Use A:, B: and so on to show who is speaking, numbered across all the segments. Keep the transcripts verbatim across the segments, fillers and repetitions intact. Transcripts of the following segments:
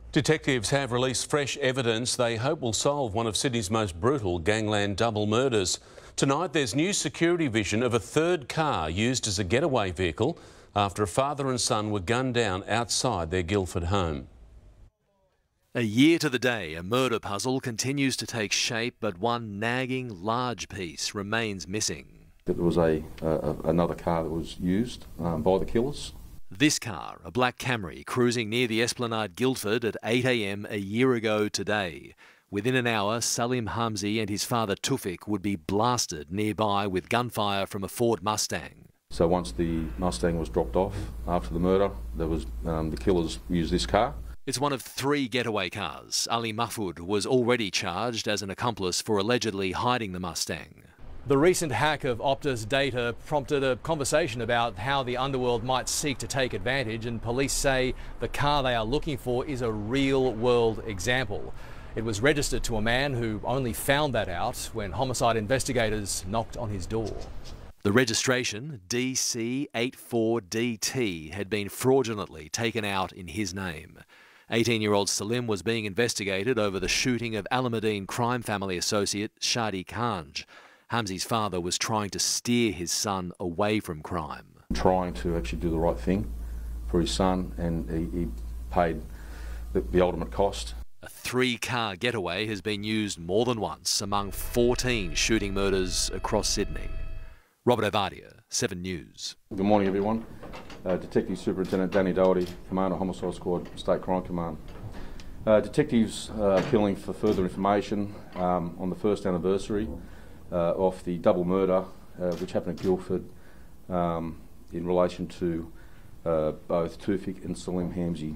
A: Detectives have released fresh evidence they hope will solve one of Sydney's most brutal gangland double murders. Tonight there's new security vision of a third car used as a getaway vehicle after a father and son were gunned down outside their Guildford home.
B: A year to the day, a murder puzzle continues to take shape, but one nagging large piece remains missing.
C: There was a, uh, another car that was used um, by the killers.
B: This car, a black Camry, cruising near the Esplanade Guildford at eight a m a year ago today. Within an hour, Salim Hamze and his father Toufik would be blasted nearby with gunfire from a Ford Mustang.
C: So once the Mustang was dropped off after the murder, there was um, the killers used this car.
B: It's one of three getaway cars. Ali Mahfoud was already charged as an accomplice for allegedly hiding the Mustang.
D: The recent hack of Optus data prompted a conversation about how the underworld might seek to take advantage, and police say the car they are looking for is a real-world example. It was registered to a man who only found that out when homicide investigators knocked on his door.
B: The registration, D C eighty-four D T, had been fraudulently taken out in his name. eighteen-year-old Salim was being investigated over the shooting of Alameddine crime family associate Shadi Khanj. Hamze's father was trying to steer his son away from crime.
C: Trying to actually do the right thing for his son, and he, he paid the, the ultimate cost.
B: A three-car getaway has been used more than once among fourteen shooting murders across Sydney. Robert Ovadia, Seven News.
C: Good morning, everyone. Uh, Detective Superintendent Danny Doherty, Commander Homicide Squad, State Crime Command. Uh, detectives are appealing for further information um, on the first anniversary uh, of the double murder uh, which happened at Guildford um, in relation to uh, both Toufik and Salim Hamze.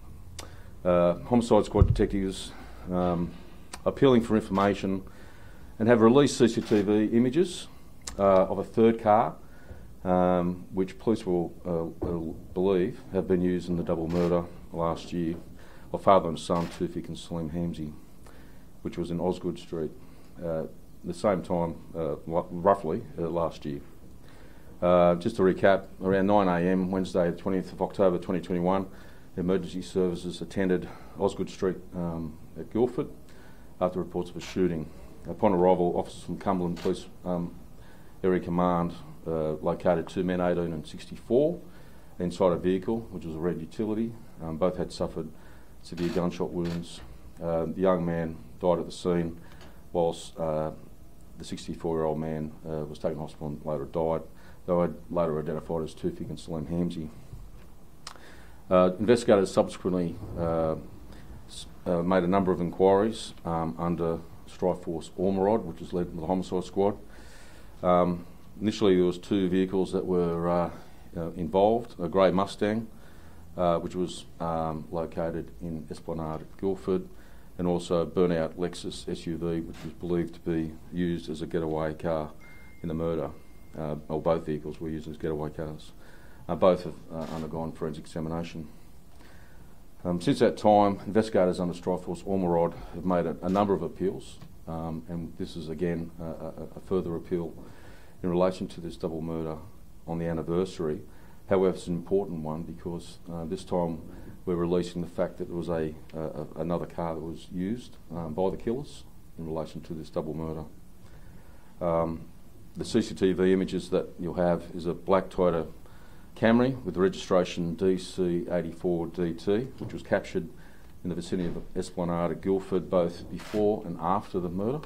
C: Uh, Homicide Squad detectives um, appealing for information and have released C C T V images uh, of a third car um, which police will, uh, will believe have been used in the double murder last year of father and son Toufik and Salim Hamze, which was in Osgood Street, uh, the same time uh, roughly uh, last year. Uh, just to recap, around nine a m Wednesday the twentieth of October twenty twenty-one, emergency services attended Osgood Street um, at Guildford after reports of a shooting. Upon arrival, officers from Cumberland Police um, Area Command uh, located two men, eighteen and sixty-four, inside a vehicle, which was a red utility. Um, both had suffered severe gunshot wounds. Uh, the young man died at the scene, whilst uh, the sixty-four-year-old man uh, was taken to hospital and later died. They were later identified as Toufik and Salim Hamze. Uh, investigators subsequently uh, uh, made a number of inquiries um, under Strike Force Ormerod, which was led by the Homicide Squad. Um, initially there was two vehicles that were uh, uh, involved, a grey Mustang, uh, which was um, located in Esplanade at Guildford, and also a burnout Lexus S U V, which was believed to be used as a getaway car in the murder. Uh, or both vehicles were used as getaway cars. Uh, both have uh, undergone forensic examination. Um, since that time, investigators under Strike Force Ormerod have made a, a number of appeals, um, and this is again a, a, a further appeal in relation to this double murder on the anniversary. However, it's an important one because uh, this time we're releasing the fact that there was a, a another car that was used um, by the killers in relation to this double murder. Um, the C C T V images that you'll have is a black Toyota Camry with the registration D C eighty-four D T, which was captured in the vicinity of Esplanade at Guildford both before and after the murder.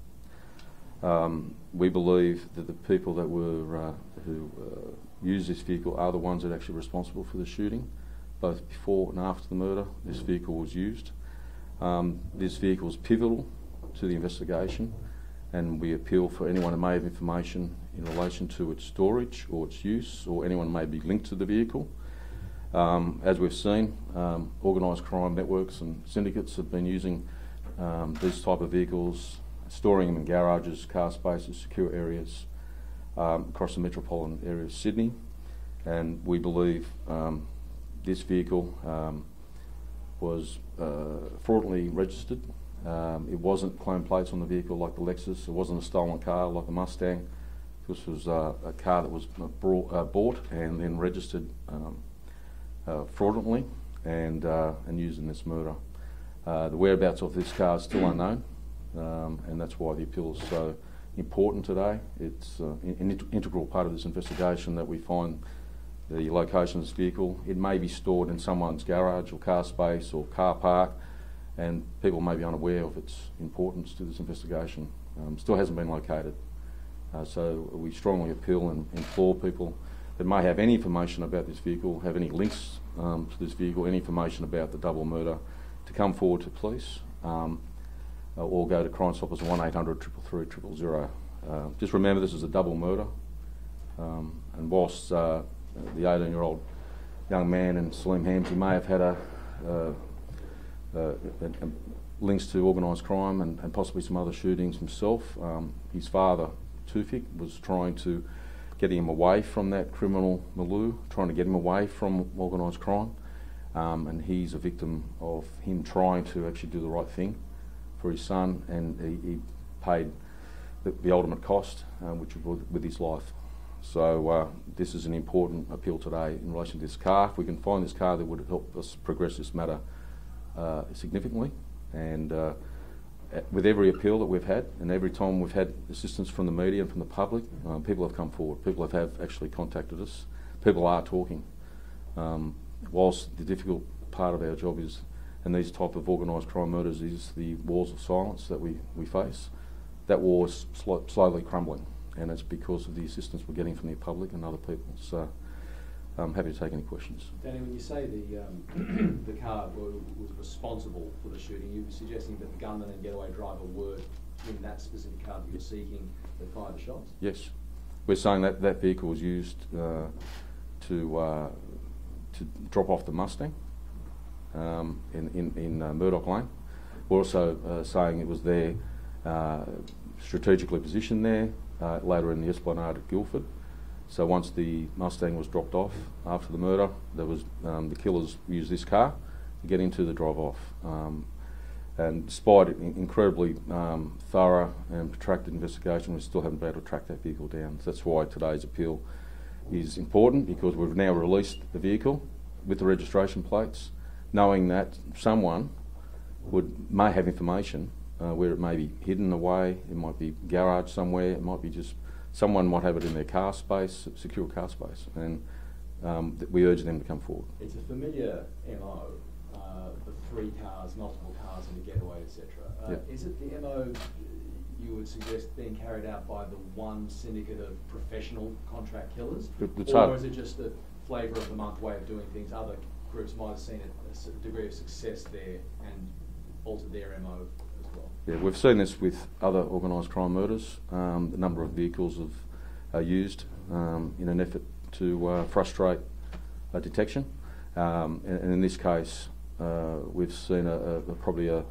C: Um, we believe that the people that were uh, who uh, used this vehicle are the ones that are actually responsible for the shooting, both before and after the murder. This vehicle was used. Um, this vehicle is pivotal to the investigation, and we appeal for anyone who may have information in relation to its storage or its use, or anyone may be linked to the vehicle. Um, as we've seen, um, organised crime networks and syndicates have been using um, these type of vehicles, storing them in garages, car spaces, secure areas um, across the metropolitan area of Sydney. And we believe um, this vehicle um, was uh, fraudulently registered. Um, it wasn't claimed plates on the vehicle like the Lexus. It wasn't a stolen car like the Mustang. This was uh, a car that was brought, uh, bought and then registered um, uh, fraudulently and, uh, and used in this murder. Uh, the whereabouts of this car is still unknown, um, and that's why the appeal is so important today. It's uh, an integral part of this investigation that we find the location of this vehicle. It may be stored in someone's garage or car space or car park, and people may be unaware of its importance to this investigation. Um, still hasn't been located. Uh, so we strongly appeal and implore people that may have any information about this vehicle, have any links um, to this vehicle, any information about the double murder, to come forward to police um, uh, or go to Crime Stoppers one eight hundred, three three three, zero zero. Uh, just remember, this is a double murder, um, and whilst uh, the eighteen year old young man in Salim Hamze may have had a, uh, uh, a, a links to organised crime and, and possibly some other shootings himself, um, his father Toufik was trying to get him away from that criminal milieu, trying to get him away from organised crime. Um, and he's a victim of him trying to actually do the right thing for his son, and he, he paid the, the ultimate cost, uh, which was with, with his life. So uh, this is an important appeal today in relation to this car. If we can find this car, that would help us progress this matter uh, significantly. And uh, with every appeal that we've had, and every time we've had assistance from the media and from the public, uh, people have come forward. People have, have actually contacted us. People are talking. Um, Whilst the difficult part of our job is, and these type of organised crime murders, is the walls of silence that we, we face, that wall is sl slowly crumbling, and it's because of the assistance we're getting from the public and other people. So I'm happy to take any questions.
E: Danny, when you say the, um, the car was responsible for the shooting, you're suggesting that the gunman and getaway driver were in that specific car that you're seeking that fired the shots?
C: Yes. We're saying that that vehicle was used uh, to uh, to drop off the Mustang um, in, in, in uh, Murdoch Lane. We're also uh, saying it was there, uh, strategically positioned there, uh, later in the Esplanade at Guildford. So once the Mustang was dropped off after the murder, there was um, the killers used this car to get into the drive-off. Um, and despite in incredibly um, thorough and protracted investigation, we still haven't been able to track that vehicle down. So that's why today's appeal is important, because we've now released the vehicle with the registration plates, knowing that someone would may have information uh, where it may be hidden away, it might be garage somewhere, it might be just someone might have it in their car space, secure car space, and um, we urge them to come forward.
E: It's a familiar M O, uh, the three cars, multiple cars in a getaway, et cetera. Uh,
C: yep.
E: Is it the M O you would suggest being carried out by the one syndicate of professional contract killers?
C: The, the
E: or is it just the flavour of the month way of doing things? Other groups might have seen a, a degree of success there and altered their M O as well.
C: Yeah, we've seen this with other organised crime murders. Um, the number of vehicles have, are used um, in an effort to uh, frustrate uh, detection. Um, and, and in this case, uh, we've seen a, a, a probably a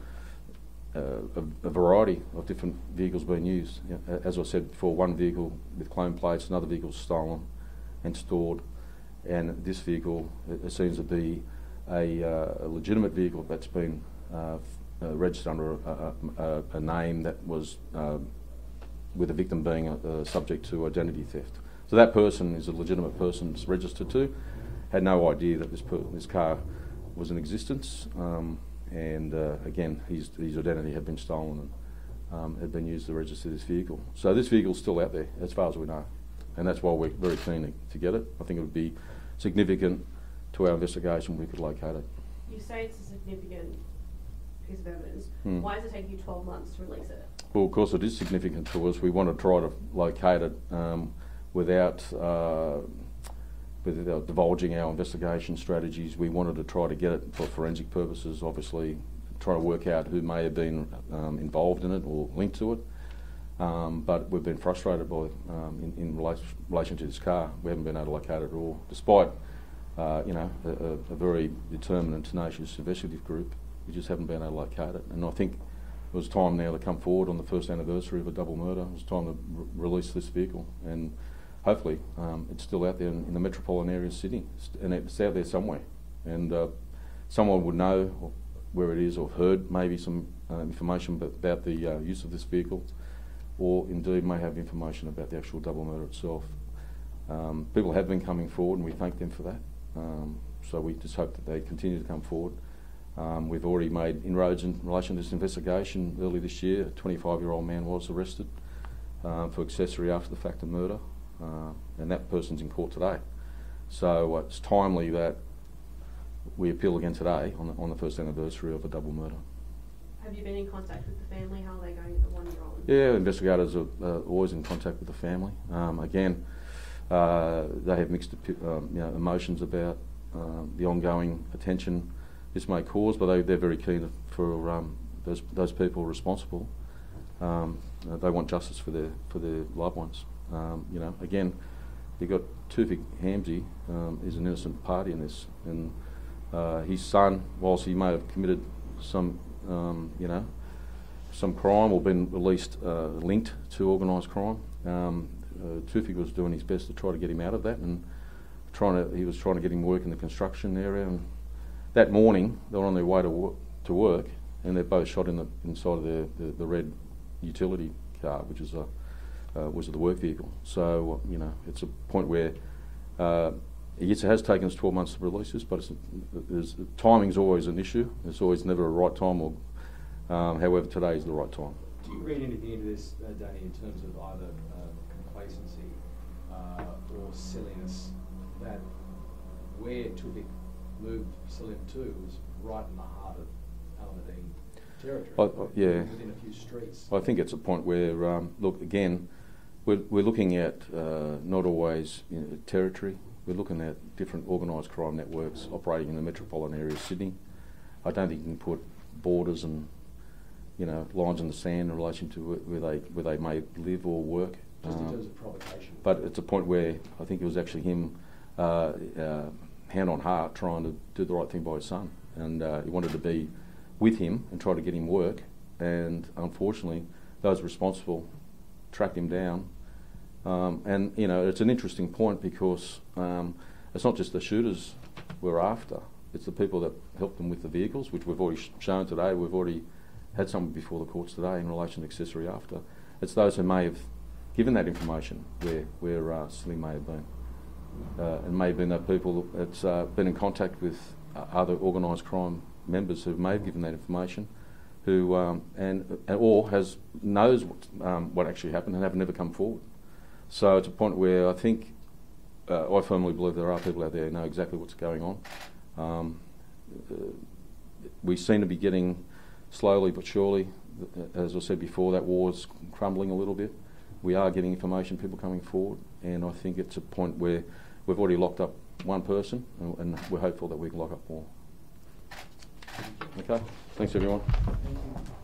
C: Uh, a, a variety of different vehicles being used. You know, as I said before, one vehicle with clone plates, another vehicle stolen and stored, and this vehicle it, it seems to be a, uh, a legitimate vehicle that's been uh, uh, registered under a, a, a name that was, uh, with the victim being a, a subject to identity theft. So that person is a legitimate person it's registered to, had no idea that this, per this car was in existence. Um, And uh, again, his, his identity had been stolen and um, had been used to register this vehicle. So this vehicle's still out there, as far as we know, and that's why we're very keen to, to get it. I think it would be significant to our investigation if we could locate it.
F: You say it's a significant piece of evidence.
C: Hmm.
F: Why does it take you twelve months to release it?
C: Well, of course, it is significant to us. We want to try to locate it um, without. Uh, Without divulging our investigation strategies. We wanted to try to get it for forensic purposes, obviously, try to work out who may have been um, involved in it or linked to it. Um, but we've been frustrated by, um, in, in relation, relation to this car. We haven't been able to locate it at all, despite, uh, you know, a, a very determined and tenacious investigative group. We just haven't been able to locate it. And I think it was time now to come forward on the first anniversary of a double murder. It was time to re release this vehicle. And hopefully um, it's still out there in, in the metropolitan area of Sydney, and it's out there somewhere. And uh, someone would know where it is or heard maybe some uh, information about the uh, use of this vehicle, or indeed may have information about the actual double murder itself. Um, people have been coming forward, and we thank them for that. Um, so we just hope that they continue to come forward. Um, we've already made inroads in relation to this investigation. Early this year, a twenty-five-year-old man was arrested uh, for accessory after the fact of murder, uh, and that person's in court today. So uh, it's timely that we appeal again today on the, on the first anniversary of a double murder.
F: Have you been in contact with the family? How are they going with the one-year-old?
C: Yeah, investigators are uh, always in contact with the family. Um, again, uh, they have mixed um, you know, emotions about um, the ongoing attention this may cause, but they, they're very keen for um, those those people responsible. Um, uh, they want justice for their for their loved ones. Um, you know, again, you got Toufik Hamze um, is an innocent party in this, and uh, his son, whilst he may have committed some, um, you know, some crime or been released uh, linked to organised crime, um, uh, Toufik was doing his best to try to get him out of that, and trying to he was trying to get him work in the construction area. And that morning, they were on their way to work, to work, and they're both shot in the inside of the, the, the red utility car, which is a uh, was the work vehicle. So you know, it's a point where uh, yes, it has taken us twelve months to release this, but it's, there's, timing's always an issue. It's always never a right time. Or um, however, today is the right time.
E: Do you read anything into this, uh, Danny, in terms of either uh, complacency uh, or silliness, that where Toufik moved Salim to was right in the heart of Alameddine territory,
C: I, I, yeah.
E: within a few streets?
C: I think it's a point where, um, look, again, we're, we're looking at uh, not always you know, territory. We're looking at different organised crime networks operating in the metropolitan area of Sydney. I don't think you can put borders and you know lines in the sand in relation to where they where they may live or work.
E: Just in
C: um,
E: terms of provocation.
C: But it's a point where I think it was actually him, uh, uh, hand on heart, trying to do the right thing by his son, and uh, he wanted to be with him and try to get him work. And unfortunately, those responsible tracked him down. Um, and you know, it's an interesting point because um, it's not just the shooters we're after; it's the people that helped them with the vehicles, which we've already sh shown today. We've already had someone before the courts today in relation to accessory after. It's those who may have given that information where where uh, Salim may have been, uh, and may have been that people that's uh, been in contact with uh, other organised crime members who may have given that information, who um, and or has knows what, um, what actually happened and have never come forward. So it's a point where I think uh, I firmly believe there are people out there who know exactly what's going on. Um, uh, we seem to be getting slowly but surely, as I said before, that war's crumbling a little bit. We are getting information, people coming forward, and I think it's a point where we've already locked up one person, and, and we're hopeful that we can lock up more. Okay, thanks everyone.
E: Thank you.